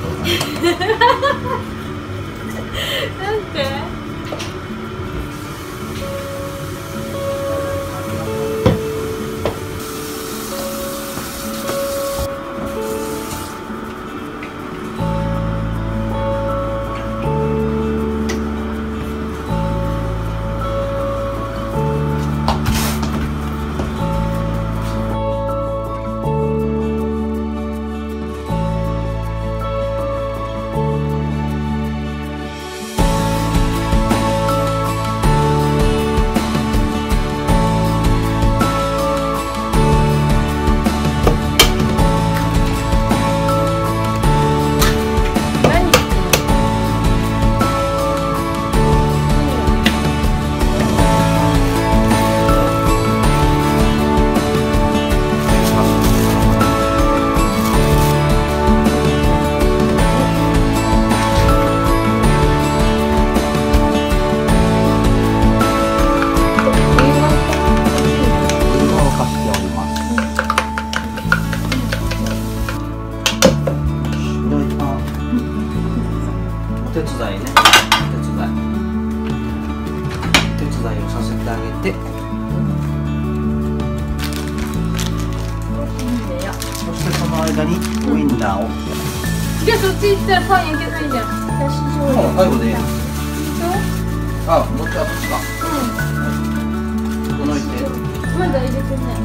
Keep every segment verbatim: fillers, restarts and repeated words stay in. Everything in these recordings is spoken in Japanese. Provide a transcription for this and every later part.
なんて。 手伝いね、お手伝い手伝いをさせてあげて、そしてその間にウインナーを、 じゃあそっち行ったらパン焼けないじゃん。私もう最後でいいやん。 そうあ、どっちはどっちか。 うん。 このいてまだ入れてない。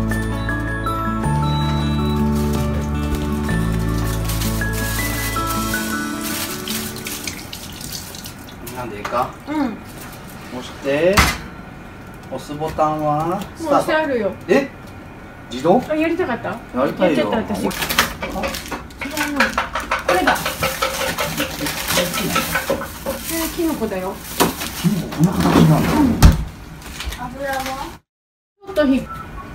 なんでいいか。 うん。 押して押すボタンはスもうタート。 してあるよ。 え、自動？ あ、やりたかった？ やりたいよ。 やっちゃった私。違うな。これだ。これキノコだよ。 こんな形なんだ。 油は？ちょっとひ。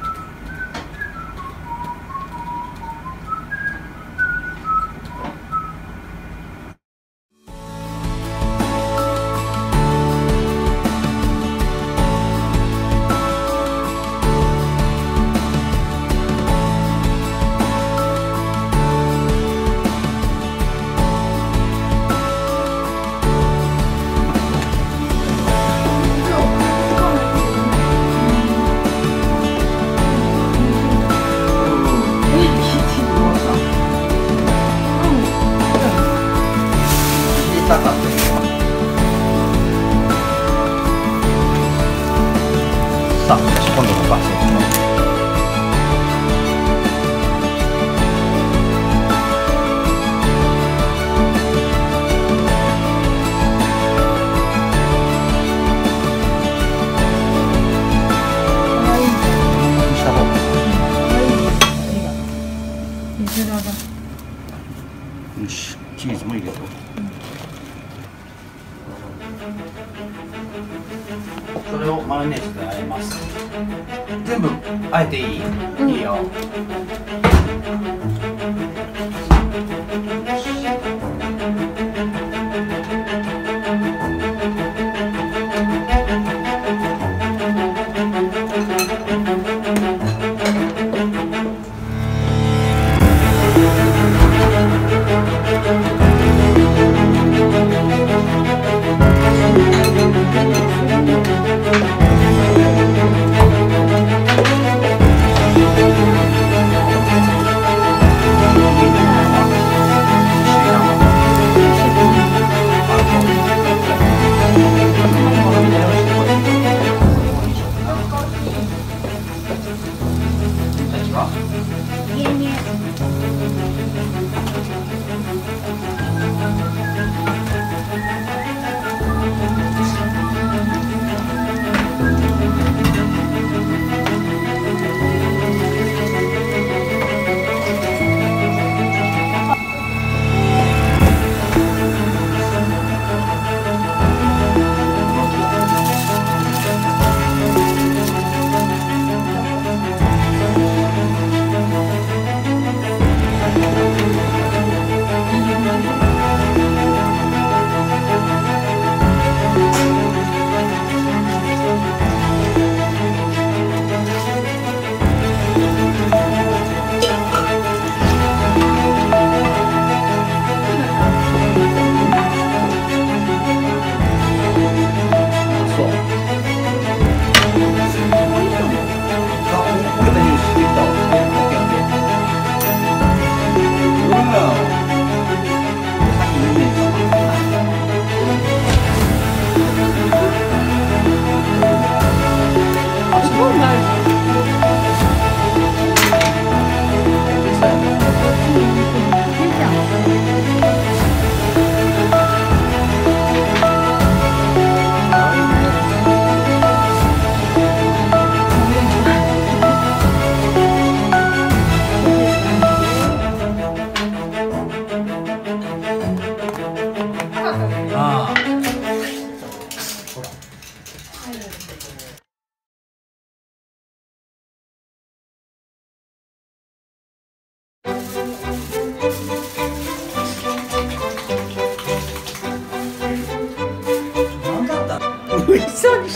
たかったよ。さあ、今度もバスをします。よし、チーズも入れと。それをマヨネーズで和えます。全部和えていい？うん、いいよ。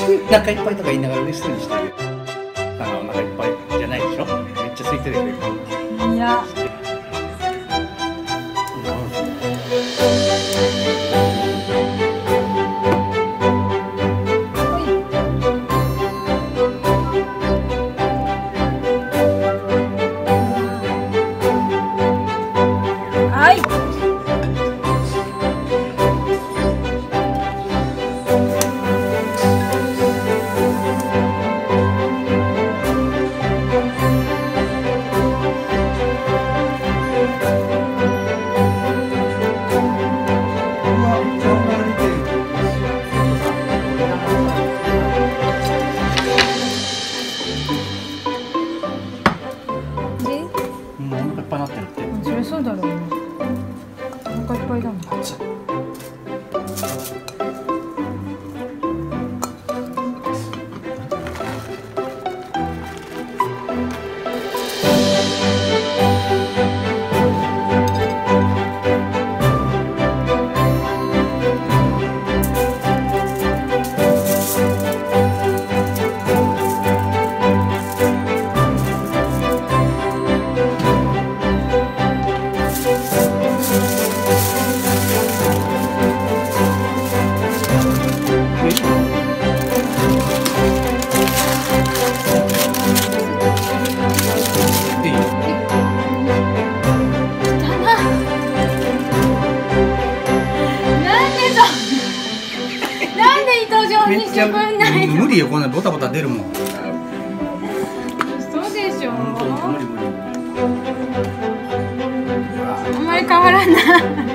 お腹いっぱいとか言いながら嬉しそうにしてるよ。あのお腹いっぱいじゃないでしょ。めっちゃ空いてるよ。 いや。はい。 もうお腹いっぱいになってるって。 そりゃそうだろうな。お腹いっぱいだもん。 熱い。めっちゃ無理よ、こんなボタボタ出るもん。 そうでしょ。 本当に無理無理。 あんまり変わらない。